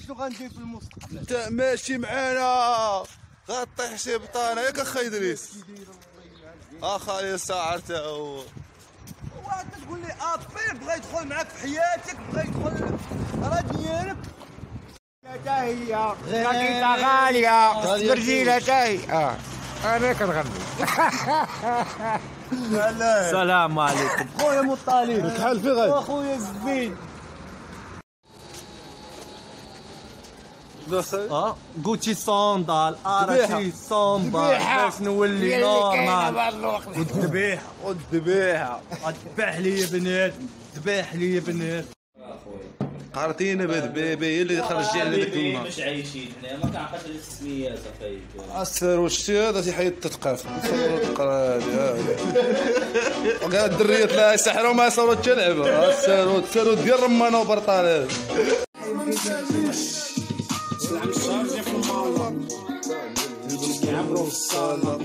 شنو غندير في المستقبل. انت ماشي معانا غطيح شي بطانه ياك اخا ادريس. اخا ساعه تا هو وانت تقول لي ابي بغا يدخل معاك في حياتك، بغا يدخل راه ديالك. حتى هي رقيقه غاليه برجيله حتى هي. انا كنغني. السلام عليكم خويا مطالب شحال في غادي واخويا الزبين. قلتي صوندال اراتي صومبا باش نولي نورمال. والذبيحه ذبح لي يا بنات، ذبح لي يا بنات. قارتينا بهاد بيبي هي اللي خرج على داك الماء. باش عايشين حنا ما كنعقدش على التسميات اخاي. السر والشتي هذا تيحيد التثقيف تقرا هذه وكاع الدريات لا يسحروا ما يصوروا تلعب. السر ديال رمانه وبرطال هذا. يعمروا في الصاله